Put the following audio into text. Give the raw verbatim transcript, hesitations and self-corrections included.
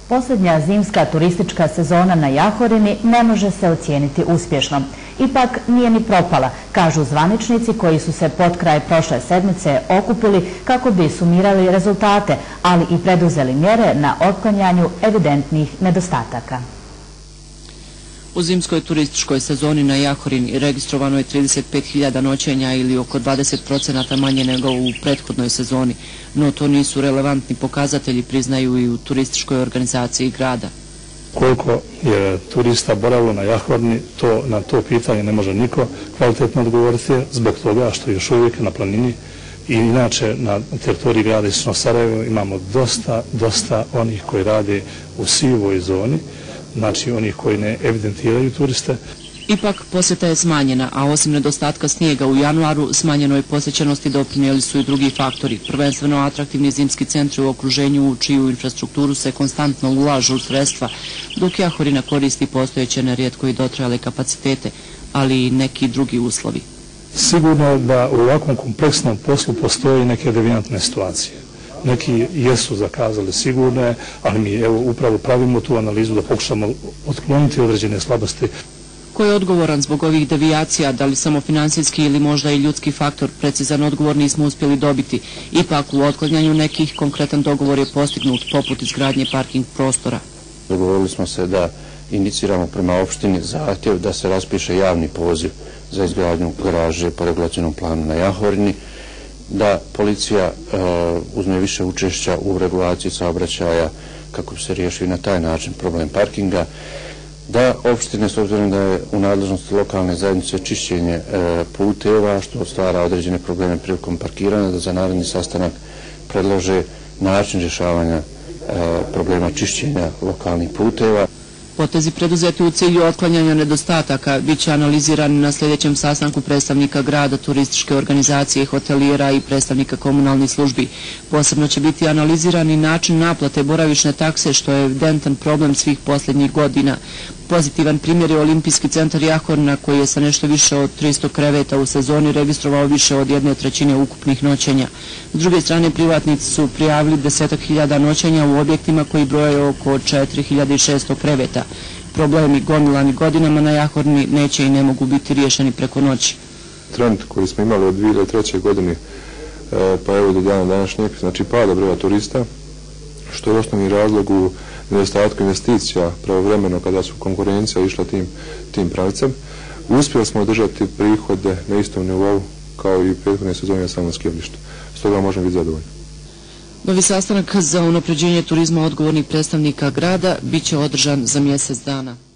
Posljednja zimska turistička sezona na Jahorini ne može se ocijeniti uspješno. Ipak nije ni propala, kažu zvaničnici koji su se pod kraj prošle sedmice okupili kako bi sumirali rezultate, ali i preduzeli mjere na otklanjanju evidentnih nedostataka. U zimskoj turističkoj sezoni na Jahorini registrovano je trideset pet hiljada noćenja ili oko dvadeset posto manje nego u prethodnoj sezoni, no to nisu relevantni pokazatelji, priznaju i u turističkoj organizaciji grada. Koliko je turista boravilo na Jahorini, to, na to pitanje ne može niko kvalitetno odgovoriti zbog toga što još uvijek na planini i inače na teritoriji grada Istočno Sarajevo imamo dosta, dosta onih koji rade u sivoj zoni, znači onih koji ne evidentiraju turiste. Ipak posjeta je smanjena, a osim nedostatka snijega u januaru, smanjenoj posjećenosti doprinijeli su i drugi faktori, prvenstveno atraktivni zimski centri u okruženju u čiju infrastrukturu se konstantno ulažu sredstva, dok Jahorina koristi postojeće nerijetko i dotrajale kapacitete, ali i neki drugi uslovi. Sigurno je da u ovakvom kompleksnom poslu postoje neke devijantne situacije. Neki jesu zakazali sigurno, ali mi evo upravo pravimo tu analizu da pokušamo otkloniti određene slabosti. Ko je odgovoran zbog ovih devijacija, da li samo financijski ili možda i ljudski faktor, precizan odgovor nismo uspjeli dobiti. Ipak u otklanjanju nekih konkretan dogovor je postignut, poput izgradnje parking prostora. Dogovorili smo se da iniciramo prema opštini zahtjev da se raspiše javni poziv za izgradnju garaže po regulacionom planu na Jahorini, da policija e, uzme više učešća u regulaciji saobraćaja kako bi se riješio na taj način problem parkinga, da opštine, s obzirom da je u nadležnosti lokalne zajednice čišćenje e, puteva, što stvara određene probleme prilikom parkiranja, da za naredni sastanak predlože način rješavanja e, problema čišćenja lokalnih puteva. Potezi preduzeti u cilju otklanjanja nedostataka bit će analizirani na sljedećem sastanku predstavnika grada, turističke organizacije, hotelijera i predstavnika komunalnih službi. Posebno će biti analizirani način naplate boravišne takse, što je evidentan problem svih posljednjih godina. Pozitivan primjer je Olimpijski centar Jahorina, koji je sa nešto više od tristo kreveta u sezoni registrovao više od jedne trećine ukupnih noćenja. S druge strane, privatnici su prijavili desetak hiljada noćenja u objektima koji broje oko četiri hiljade šesto kreveta. Problemi gomilani godinama na Jahorini neće i ne mogu biti riješeni preko noći. Trend koji smo imali od dvije hiljade treće. godine pa evo do dana današnjeg, znači pada broja turista, što je osnovni razlog u nedostatku investicija pravovremeno kada su konkurencija išla tim, tim pravcem. Uspjeli smo održati prihode na istom nivou kao i prethodne sezone na samom skijalištu. Stoga možemo biti zadovoljni. Novi sastanak za unapređenje turizma odgovornih predstavnika grada bit će održan za mjesec dana.